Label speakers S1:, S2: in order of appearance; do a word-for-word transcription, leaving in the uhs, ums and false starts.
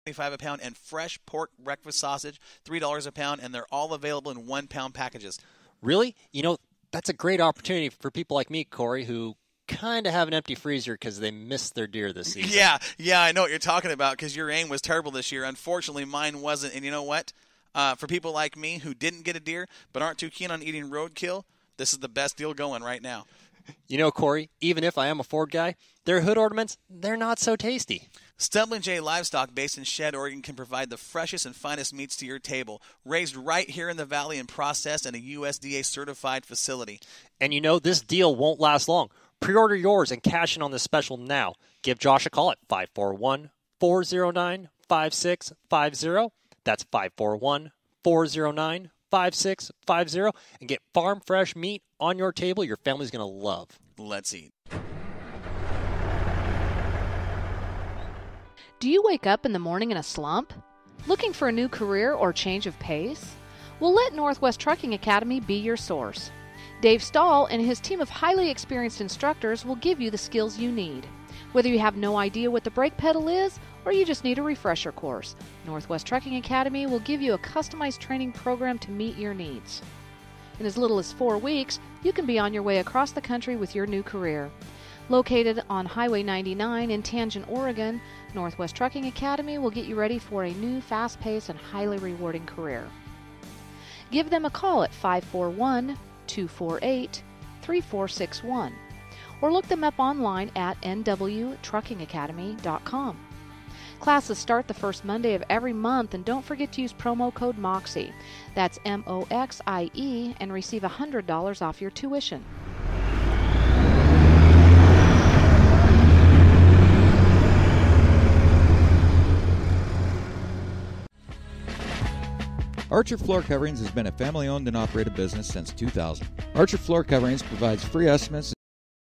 S1: a pound, and fresh pork breakfast sausage, three dollars a pound, and they're all available in one-pound packages.
S2: Really? You know, that's a great opportunity for people like me, Corey, who kind of have an empty freezer because they missed their deer this season.
S1: Yeah, yeah, I know what you're talking about because your aim was terrible this year. Unfortunately, mine wasn't. And you know what? Uh, for people like me who didn't get a deer but aren't too keen on eating roadkill, this is the best deal going right now.
S2: You know, Corey, even if I am a Ford guy, their hood ornaments, they're not so tasty.
S1: Stumbling J Livestock, based in Shed, Oregon, can provide the freshest and finest meats to your table, raised right here in the valley and processed in a U S D A-certified facility.
S2: And you know, this deal won't last long. Pre-order yours and cash in on this special now. Give Josh a call at five four one, four oh nine, five six five zero. That's five four one, four oh nine, five six five zero. And get farm fresh meat on your table your family's going to love.
S1: Let's eat.
S3: Do you wake up in the morning in a slump? Looking for a new career or change of pace? Well, let Northwest Trucking Academy be your source. Dave Stahl and his team of highly experienced instructors will give you the skills you need. Whether you have no idea what the brake pedal is or you just need a refresher course, Northwest Trucking Academy will give you a customized training program to meet your needs. In as little as four weeks, you can be on your way across the country with your new career. Located on Highway ninety-nine in Tangent, Oregon, Northwest Trucking Academy will get you ready for a new, fast-paced, and highly rewarding career. Give them a call at five four one, two four eight, three four six one or look them up online at n w trucking academy dot com. Classes start the first Monday of every month, and don't forget to use promo code MOXIE. That's M O X I E, and receive one hundred dollars off your tuition.
S4: Archer Floor Coverings has been a family-owned and operated business since two thousand. Archer Floor Coverings provides free estimates